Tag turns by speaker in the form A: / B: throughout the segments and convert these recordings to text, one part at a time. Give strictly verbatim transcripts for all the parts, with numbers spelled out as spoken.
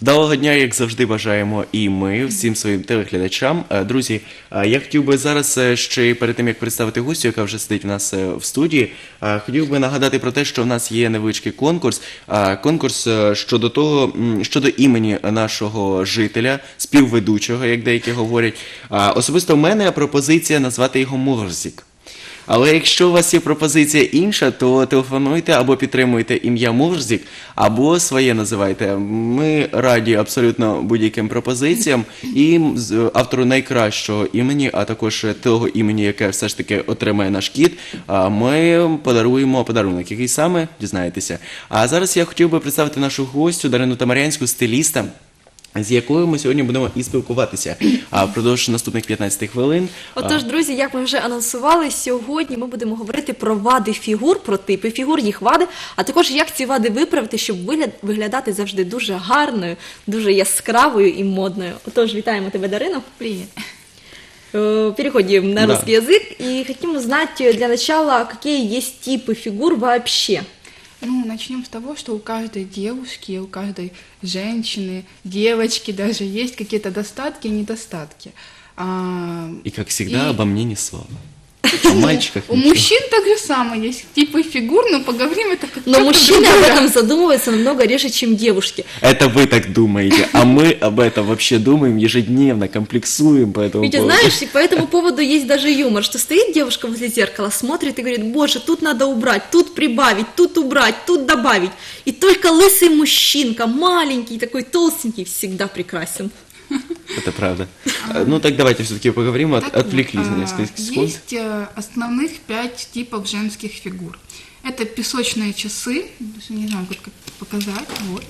A: Вдалого дня, як завжди, бажаємо і ми всім своїм телеглядачам. Друзі, я хотів би зараз, ще перед тим, як представити гостю, яка вже сидить у нас в студії, хотів би нагадати про те, що в нас є невеличкий конкурс. Конкурс щодо того, щодо імені нашого жителя, співведучого, як деякі говорять. Особисто в мене пропозиція назвати його Мурзик. Але якщо у вас є пропозиція інша, то телефонуйте або підтримуйте ім'я Мурзик, або своє називайте. Ми раді абсолютно будь-яким пропозиціям і автору найкращого імені, а також того імені, яке все ж таки отримає наш кіт, ми подаруємо подарунок. Який саме, дізнаєтеся. А зараз я хотів би представити нашу гостю Дарину Тамарянську, стиліста, з якою ми сьогодні будемо і спілкуватися впродовж наступних п'ятнадцяти хвилин.
B: Отож, друзі, як ми вже анонсували, сьогодні ми будемо говорити про вади фігур, про типи фігур, їх вади, а також як ці вади виправити, щоб виглядати завжди дуже гарною, дуже яскравою і модною. Отож, вітаємо тебе, Дарино.
C: Привет.
B: Переходим на русский язык и хотим узнать для начала, какие есть типы фигур вообще.
C: Ну, начнем с того, что у каждой девушки, у каждой женщины, девочки даже есть какие-то достатки и недостатки. А,
A: и, как всегда,
C: и...
A: обо мне ни слова. У мальчиков
C: У мужчин так же самое есть типы фигур, но поговорим это как
B: Но мужчины об этом задумываются намного реже, чем девушки.
A: Это вы так думаете, а мы об этом вообще думаем ежедневно, комплексуем по этому
B: Ведь,
A: поводу.
B: знаешь, и по этому поводу есть даже юмор, что стоит девушка возле зеркала, смотрит и говорит: боже, тут надо убрать, тут прибавить, тут убрать, тут добавить. И только лысый мужчинка, маленький, такой толстенький, всегда прекрасен.
A: Это правда. Ну так давайте все-таки поговорим, от,
C: Так
A: отвлеклись
C: вот,
A: на несколько секунд.
C: Есть основных пять типов женских фигур. Это песочные часы, не знаю, как показать, вот.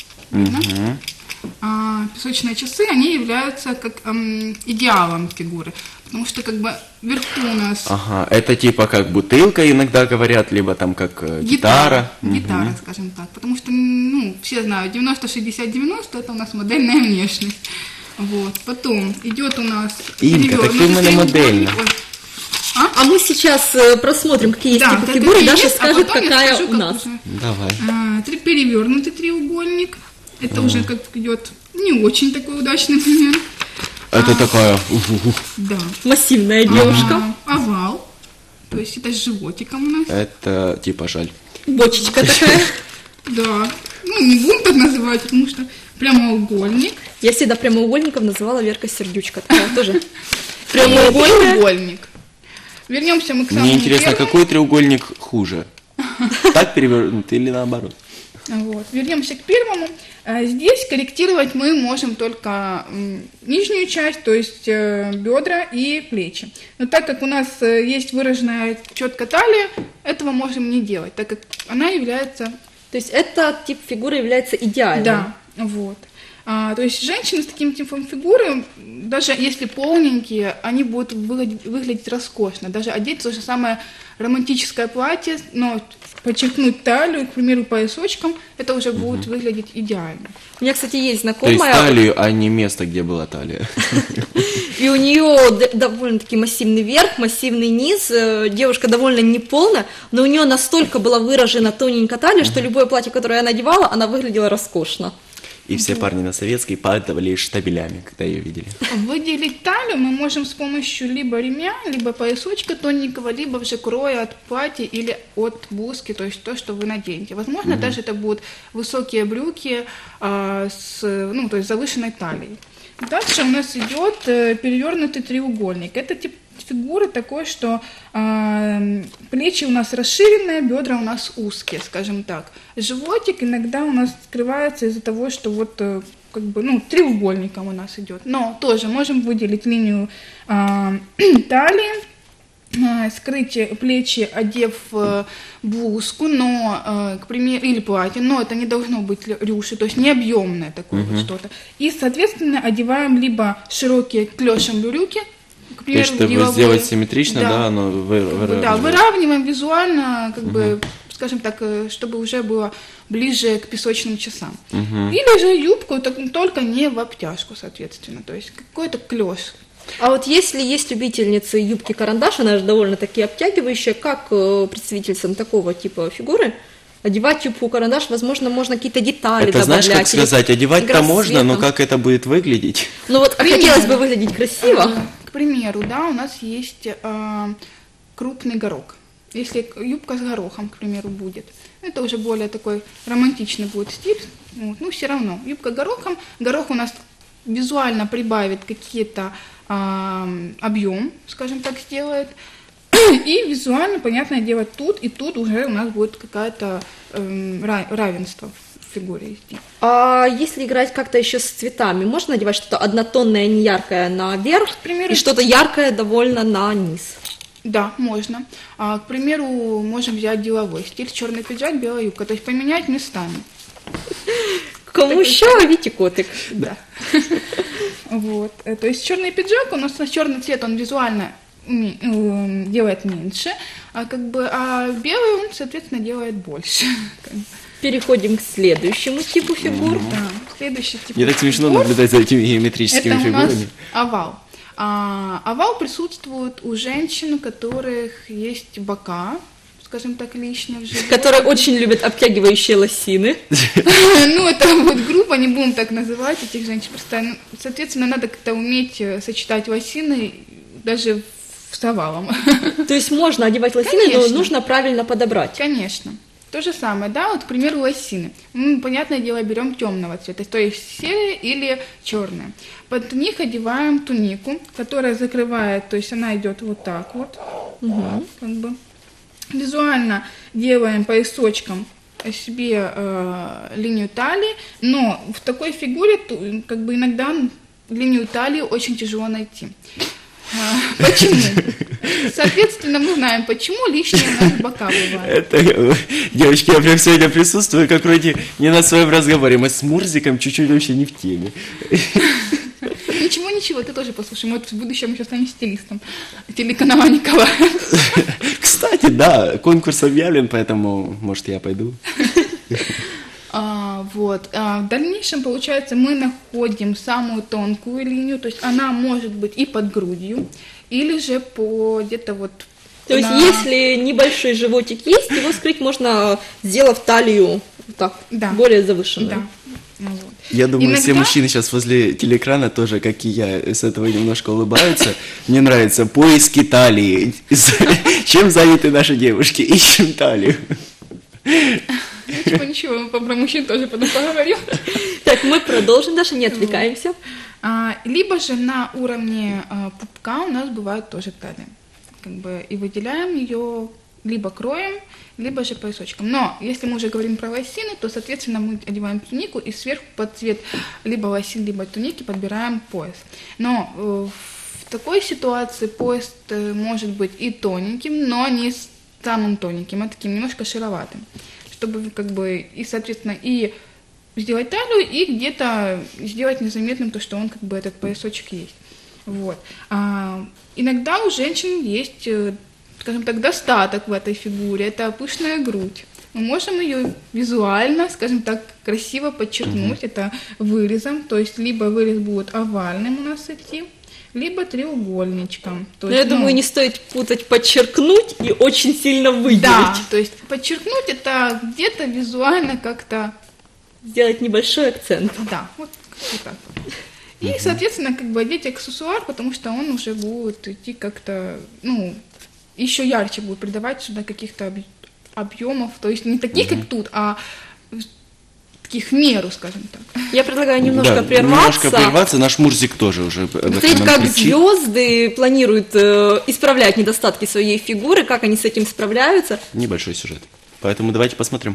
A: Угу.
C: А, песочные часы, они являются как эм, идеалом фигуры, потому что как бы вверху у нас...
A: Ага, это типа как бутылка иногда говорят, либо там как э, гитара.
C: Гитара, гитара, угу. скажем так, потому что, ну, все знают, девяносто шестьдесят девяносто это у нас модельная внешность. Вот, потом идет у нас...
A: Инка, так ты у меня модельная.
B: А? а мы сейчас просмотрим, какие есть
C: да,
B: типы фигуры, и Даша
C: есть,
B: скажет,
C: а
B: какая
C: скажу,
B: у нас.
C: Уже.
A: Давай.
C: А, перевернутый треугольник. Это mm. уже как идет не очень такой удачный пример.
A: Это
C: а,
A: такая...
C: Да.
B: Массивная девушка.
C: А, овал. То есть это с животиком у нас.
A: Это типа жаль.
B: Бочечка такая.
C: Да. Ну, не будем так называть, потому что прямоугольник.
B: Я всегда прямоугольников называла Верка Сердючка. Такая тоже.
C: Треугольник. Вернемся мы к самому
A: Мне интересно,
C: первому.
A: какой треугольник хуже? Так перевернутый или наоборот?
C: Вот. Вернемся к первому. Здесь корректировать мы можем только нижнюю часть, то есть бедра и плечи. Но так как у нас есть выраженная четко талия, этого можем не делать, так как она является...
B: То есть этот тип фигуры является идеальным.
C: Да, вот. А, то есть женщины с таким типом фигуры, даже если полненькие, они будут выглядеть, выглядеть роскошно. Даже одеть то же самое романтическое платье, но подчеркнуть талию, к примеру, поясочком, это уже будет угу. выглядеть идеально.
B: У меня, кстати, есть
A: То
B: знакомая...
A: есть талию, а не место, где была талия.
B: И у нее довольно-таки массивный верх, массивный низ, девушка довольно неполная, но у нее настолько была выражена тоненькая талия, что любое платье, которое она надевала, она выглядела роскошно.
A: И все парни на Советской падали штабелями, когда ее видели.
C: Выделить талию мы можем с помощью либо ремня, либо поясочка тоненького, либо уже кроя от платья или от блузки, то есть то, что вы наденете. Возможно, угу. даже это будут высокие брюки а, с, ну, то есть завышенной талией. Дальше у нас идет перевернутый треугольник. Это тип фигуры такой, что э, плечи у нас расширенные, бедра у нас узкие, скажем так. Животик иногда у нас скрывается из-за того, что вот э, как бы, ну, треугольником у нас идет. Но тоже можем выделить линию э, талии, э, скрыть плечи, одев э, блузку, но, э, к примеру, или платье, но это не должно быть рюши, то есть не объемное такое uh-huh. вот что-то. И, соответственно, одеваем либо широкие клешем брюки, к примеру,
A: то есть, чтобы сделать симметрично, да, да оно вы, выравниваем.
C: Да, выравниваем визуально, как угу. бы, скажем так, чтобы уже было ближе к песочным часам. Угу. Или же юбку, только не в обтяжку, соответственно, то есть какой-то клеш.
B: А вот если есть любительницы юбки-карандаш, она же довольно-таки обтягивающая, как представительницам такого типа фигуры одевать юбку-карандаш, возможно, можно какие-то детали
A: Это
B: добавлять.
A: знаешь, как
B: или
A: сказать, одевать-то
B: играть с
A: можно, но
B: цветом.
A: как это будет выглядеть?
B: Ну вот
C: Примерно.
B: хотелось бы выглядеть красиво.
C: А, К примеру, да, у нас есть а, крупный горох. Если к- юбка с горохом, к примеру, будет, это уже более такой романтичный будет стиль. Вот, ну, все равно. Юбка горохом. Горох у нас визуально прибавит какие-то а, объем, скажем так, сделает. И визуально, понятное дело, тут и тут уже у нас будет какое-то эм, ра- равенство в фигуре идти.
B: А если играть как-то еще с цветами, можно надевать что-то однотонное, не яркое наверх,
C: примеру,
B: и что-то яркое довольно на низ?
C: Да, можно. А, к примеру, можем взять деловой стиль, черный пиджак, белая юбка, то есть поменять местами.
B: Кому еще, видите, котик?
C: Да. Вот. Э, То есть черный пиджак, у нас черный цвет, он визуально ми- э, делает меньше, а как бы, а белый он, соответственно, делает больше. Как бы.
B: Переходим к следующему типу фигур.
C: Да. Следующий тип.
A: Мне так смешно
C: фигур.
A: наблюдать за этими геометрическими
C: Это у нас
A: фигурами.
C: овал. А, овал присутствует у женщин, у которых есть бока, скажем так, лишние в животе.
B: Которые очень любят обтягивающие лосины.
C: Ну, это вот группа, не будем так называть этих женщин. Просто, ну, соответственно, надо как-то уметь э, сочетать лосины даже в- с овалом.
B: То есть можно одевать лосины, но
C: Конечно.
B: нужно правильно подобрать.
C: Конечно. То же самое, да, вот, к примеру, лосины. Мы, понятное дело, берем темного цвета, то есть серые или черные. Под них одеваем тунику, которая закрывает, то есть она идет вот так вот, как бы. Визуально делаем поясочком себе э, линию талии, но в такой фигуре ту- как бы иногда линию талии очень тяжело найти. А, Почему? Соответственно, мы знаем, почему лишние у нас бока бывают.
A: Это, э, девочки, я прям сегодня присутствую, как вроде не на своем разговоре. Мы с Мурзиком чуть-чуть вообще не в теме.
C: Ничего, ничего, ты тоже послушай. Вот в будущем еще станешь стилистом телеканала Николая.
A: Кстати, да, конкурс объявлен, поэтому, может, я пойду.
C: А, вот. А, в дальнейшем, получается, мы находим самую тонкую линию, то есть она может быть и под грудью, или же по где-то вот...
B: То есть
C: на-
B: если небольшой животик есть, его скрыть можно, сделав талию так,
C: Да.
B: более завышенную.
C: Да. Ну, вот.
A: Я думаю, все
C: Иногда-
A: мужчины сейчас возле телеэкрана тоже, как и я, с этого немножко улыбаются. Мне нравится поиски талии. Чем заняты наши девушки? Ищем талию.
C: Ничего, ничего, мы про мужчин тоже потом поговорим.
B: Так, мы продолжим, Даша, не отвлекаемся.
C: А, либо же на уровне а, пупка у нас бывает тоже талия. Как бы и выделяем ее либо кроем, либо же поясочком. Но если мы уже говорим про лосины, то, соответственно, мы одеваем тунику и сверху под цвет либо лосин, либо туники подбираем пояс. Но э, в такой ситуации пояс э, может быть и тоненьким, но не с самым тоненьким, а таким немножко широватым, чтобы как бы и, соответственно, и сделать талию, и где-то сделать незаметным то, что он как бы этот поясочек есть. Вот. А, иногда у женщин есть, э, скажем так, достаток в этой фигуре, это пышная грудь. Мы можем ее визуально, скажем так, красиво подчеркнуть, это вырезом, то есть либо вырез будет овальным у нас идти, либо треугольничком. То
B: Но
C: есть,
B: я думаю,
C: ну,
B: не стоит путать подчеркнуть и очень сильно выделить.
C: да, то есть подчеркнуть это где-то визуально как-то.
B: Сделать небольшой акцент.
C: Да, вот, вот так вот. И, соответственно, как бы одеть аксессуар, потому что он уже будет идти как-то, ну, еще ярче будет придавать сюда каких-то объ- объемов, то есть не таких, как тут, а таких в меру, скажем так.
B: Я предлагаю немножко
A: Да,
B: прерваться.
A: Немножко прерваться. Наш Мурзик тоже уже об этом
B: Посмотреть,
A: нам
B: как
A: кричит.
B: звезды планируют э, исправлять недостатки своей фигуры, как они с этим справляются.
A: Небольшой сюжет. Поэтому давайте посмотрим.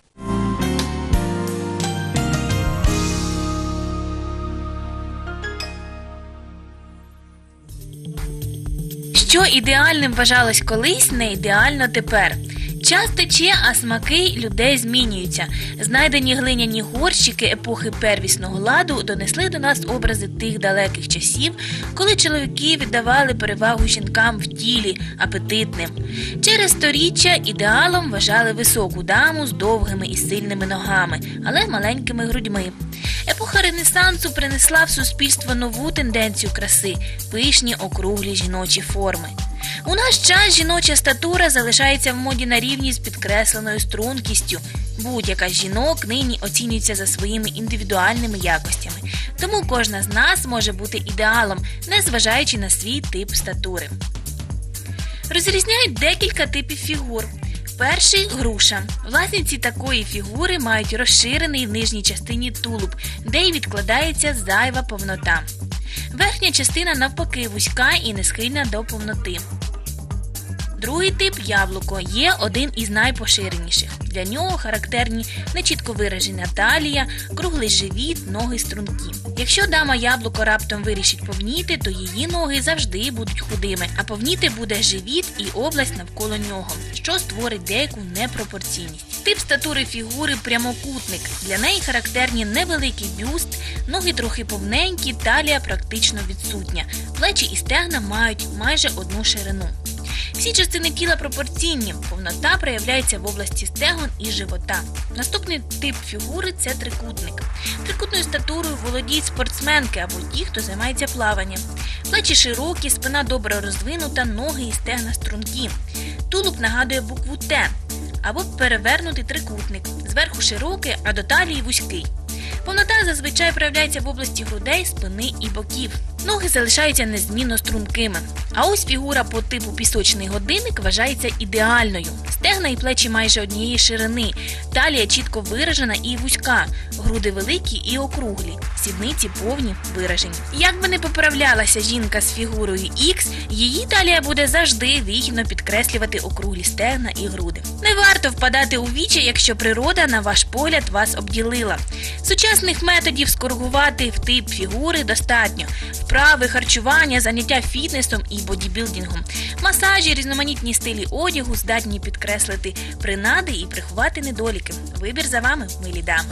D: Що ідеальним вважалось колись, не ідеально тепер. Час тече, а смаки людей змінюються. Знайдені глиняні горщики епохи первісного ладу донесли до нас образи тих далеких часів, коли чоловіки віддавали перевагу жінкам в тілі, апетитним. Через сторіччя ідеалом вважали високу даму з довгими і сильними ногами, але маленькими грудьми. Епоха Ренесансу принесла в суспільство нову тенденцію краси – пишні округлі жіночі форми. У наш час жіноча статура залишається в моді на рівні з підкресленою стрункістю. Будь-яка з жінок нині оцінюється за своїми індивідуальними якостями. Тому кожна з нас може бути ідеалом, незважаючи на свій тип статури. Розрізняють декілька типів фігур. Перший – груша. Власниці такої фігури мають розширений в нижній частині тулуб, де й відкладається зайва повнота. Верхня частина навпаки вузька і не схильна до повноти. Другий тип – яблуко, є один із найпоширеніших. Для нього характерні нечітко виражена талія, круглий живіт, ноги стрункі. Якщо дама яблуко раптом вирішить повніти, то її ноги завжди будуть худими, а повніти буде живіт і область навколо нього, що створить деяку непропорційність. Тип статури фігури – прямокутник. Для неї характерні невеликий бюст, ноги трохи повненькі, талія практично відсутня. Плечі і стегна мають майже одну ширину. Всі частини тіла пропорційні, повнота проявляється в області стегон і живота. Наступний тип фігури – це трикутник. Трикутною статурою володіють спортсменки або ті, хто займається плаванням. Плечі широкі, спина добре розвинута, ноги і стегна стрункі. Тулуб нагадує букву Т або перевернутий трикутник. Зверху широкий, а до талії вузький. Повнота зазвичай проявляється в області грудей, спини і боків. Ноги залишаються незмінно стрункими. А ось фігура по типу пісочний годинник вважається ідеальною. Стегна і плечі майже однієї ширини, талія чітко виражена і вузька, груди великі і округлі, сідниці повні, виражені. Як би не поправлялася жінка з фігурою Х, її талія буде завжди вигідно підкреслювати округлі стегна і груди. Не варто впадати у вічі, якщо природа, на ваш погляд, вас обділила. Сучасних методів скоригувати в тип фігури достатньо. Вправи, харчування, заняття фітнесом і бодібілдингом. Масажі, різноманітні стилі одягу здатні підкреслити принади і приховати недоліки. Вибір за вами, милі дами.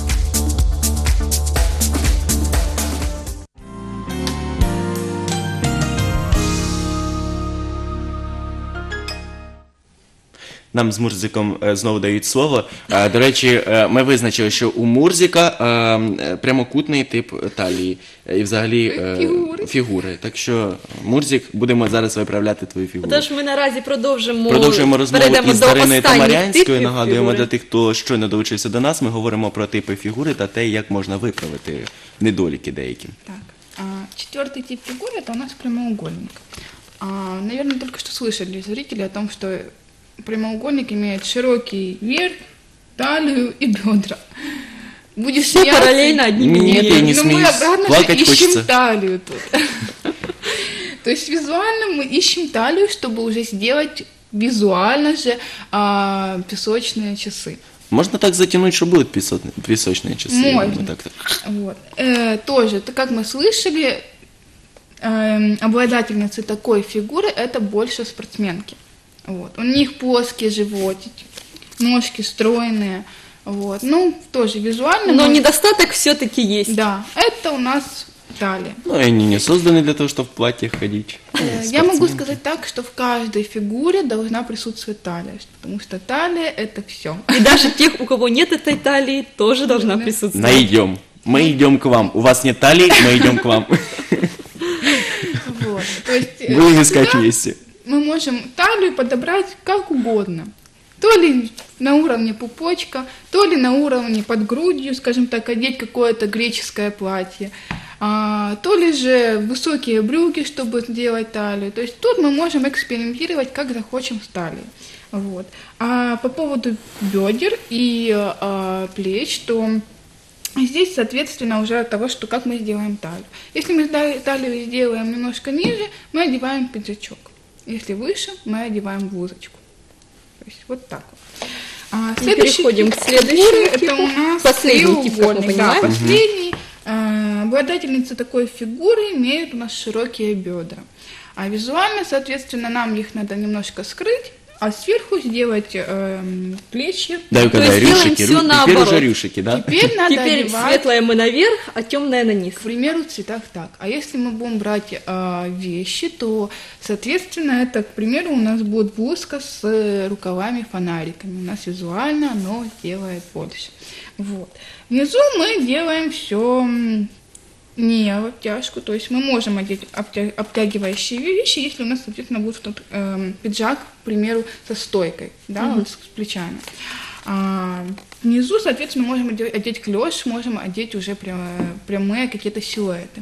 A: Нам з Мурзиком е, знову дають слово. Е, До речі, е, ми визначили, що у Мурзика е, прямокутний тип талії і взагалі е,
C: Фігури.
A: фігури. Так що, Мурзик, будемо зараз виправляти твою фігуру.
B: Тож ми наразі продовжимо,
A: Продовжуємо розмову
B: перейдемо
A: із
B: до
A: Дариною
B: останніх
A: Тамарянською.
B: типів
A: Нагадуємо
B: фігури.
A: для тих, хто щойно долучився до нас, ми говоримо про типи фігури та те, як можна виправити недоліки деякі.
C: Так, а, четвертый тип фигуры – это у нас прямоугольник. А, наверное, только что слышали зрители о том, что прямоугольник имеет широкий верх, талию и бедра. Будешь
B: Все
C: смеяться?
B: параллельно одним
A: Нет,
C: Нет,
A: я не
C: но мы
A: смеюсь.
C: обратно же
A: Плакать
C: ищем
A: хочется.
C: талию тут. То есть визуально мы ищем талию, чтобы уже сделать визуально же а, песочные часы.
A: Можна так затягнути, що будуть пісотні- пісочні часи?
C: Можна.
A: Ми так, так.
C: Вот. Э, тоже, так как мы слышали, эм, обладательницы такой фигуры это больше спортсменки. Вот. У них плоские животики, ножки стройные. Вот. Ну, тоже визуально.
B: Но
C: мы-
B: недостаток все-таки есть.
C: Да, это у нас талия.
A: Ну, они не созданы для того, чтобы в платьях ходить.
C: Э,
A: Ну,
C: Я могу
A: спортсменки.
C: сказать так, что в каждой фигуре должна присутствовать талия, потому что талия это все.
B: И даже тех, у кого нет этой талии, тоже должна
C: Да.
B: присутствовать.
A: Найдем. Мы идем к вам. У вас нет талии, мы идем к вам.
C: Вот. То есть, э,
A: Будем искать
C: всегда
A: вместе.
C: мы можем талию подобрать как угодно. То ли на уровне пупочка, то ли на уровне под грудью, скажем так, одеть какое-то греческое платье, а, то ли же высокие брюки, чтобы сделать талию. То есть тут мы можем экспериментировать, как захочем с талией. Вот. А по поводу бедер и а, плеч, то здесь, соответственно, уже от того, что как мы сделаем талию. Если мы та- талию сделаем немножко ниже, мы одеваем пиджачок. Если выше, мы одеваем блузочку. То есть вот так вот. А,
B: И переходим к следующему
C: фигуре,
B: типу.
C: это у нас
B: Последний тип, как мы
C: треугольник. Да,
B: понимаем.
C: последний. А, обладательницы такой фигуры имеют у нас широкие бедра. А визуально, соответственно, нам их надо немножко скрыть, а сверху сделать эм, плечи.
A: Дай
B: То
A: угадаю,
B: есть делаем
A: рюшики.
B: всё
A: Рю- Теперь
B: наоборот.
A: уже рюшики, да?
C: Теперь надо
B: Теперь
C: одевать,
B: светлое мы наверх, а темное на низ.
C: к примеру, в цветах так. А если мы будем брать а, вещи, то, соответственно, это, к примеру, у нас будет блузка с э, рукавами-фонариками. У нас визуально оно делает больше. Вот. Внизу мы делаем все Не в обтяжку, то есть мы можем одеть обтя- обтягивающие вещи, если у нас, соответственно, будет тут, эм, пиджак, к примеру, со стойкой, да, вот с, с плечами. А, внизу, соответственно, мы можем оде- одеть клеш, можем одеть уже пря- прямые какие-то силуэты.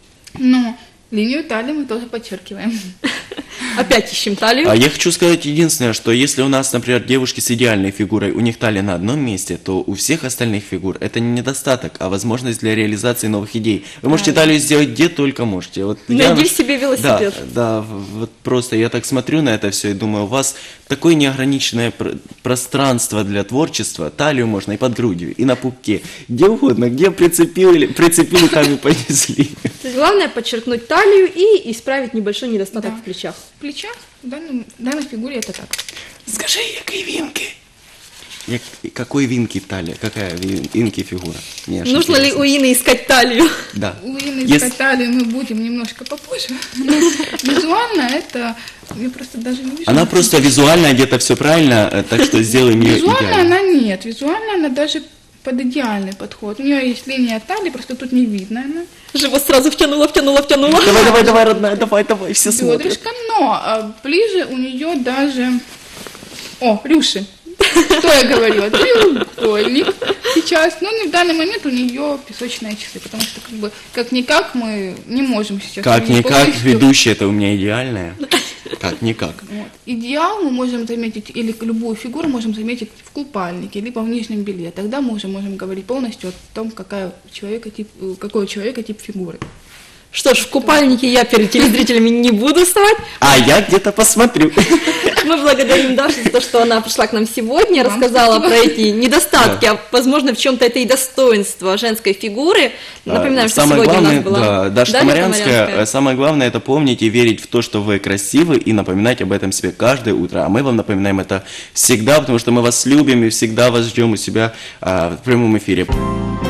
C: Но линию талии мы тоже подчеркиваем.
B: Опять ищем талию.
A: А я хочу сказать единственное, что если у нас, например, девушки с идеальной фигурой, у них талия на одном месте, то у всех остальных фигур это не недостаток, а возможность для реализации новых идей. Вы можете талию сделать где только можете. Вот
B: Найди
A: я-
B: себе велосипед.
A: Да, да, в- вот просто я так смотрю на это все и думаю, у вас такое неограниченное пр- пространство для творчества, талию можно и под грудью, и на пупке, где угодно, где прицепили, прицепили, там и понесли.
B: То есть главное подчеркнуть талию и исправить небольшой недостаток
C: Да.
B: в плечах.
C: В плечах в, данном- в данной фигуре это так.
A: Скажи, який вінки? Як, какой вінки талия? Какая вин- вінки фигура? Мне аж
B: Нужно ли
A: интересно.
B: у Ины искать талию?
A: Да.
C: У Инны
A: Если-
C: искать талию мы будем немножко попозже. Но визуально это... Я просто даже не вижу.
A: Она просто визуально где-то все правильно, э, так что сделаем ее
C: Визуально
A: идеально.
C: она нет, визуально она даже под идеальный подход. У нее есть линия талии, просто тут не видно она.
B: Живот сразу втянула, втянула, втянула.
A: Давай, давай, давай, родная, давай, давай, все смотрят.
C: Бедрышко, но а, ближе у нее даже... О, рюши. Что я говорю? Треугольник сейчас, но в данный момент у нее песочные часы, потому что как бы как-никак мы не можем сейчас... её
A: Как-никак,
C: полностью-
A: ведущая это у меня идеальная. Как-никак.
C: Вот. Идеал мы можем заметить, или любую фигуру можем заметить в купальнике, либо в нижнем белье. Тогда мы уже можем говорить полностью о том, какая у человека тип, э, какой у человека тип фигуры.
B: Что ж, в купальнике я перед телезрителями не буду вставать.
A: А я где-то посмотрю.
B: Мы благодарим Дашу за то, что она пришла к нам сегодня,
C: Вам
B: рассказала
C: спасибо.
B: про эти недостатки, а возможно в чем-то это и достоинство женской фигуры. Напоминаю, что
A: Самое
B: сегодня
A: главное,
B: у нас была
A: да, Даша
B: Дарья
A: Комарянская,
B: Комарянская.
A: э, самое главное это помнить и верить в то, что вы красивы, и напоминать об этом себе каждое утро. А мы вам напоминаем это всегда, потому что мы вас любим и всегда вас ждем у себя а, в прямом эфире.